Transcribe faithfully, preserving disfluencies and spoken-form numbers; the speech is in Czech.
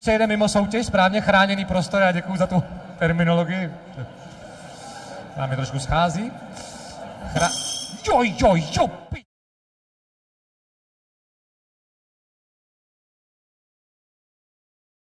přejde mimo soutěž, správně chráněný prostor, já děkuju za tu terminologii. Nám je trošku schází. Chra... Jo, jo, jo!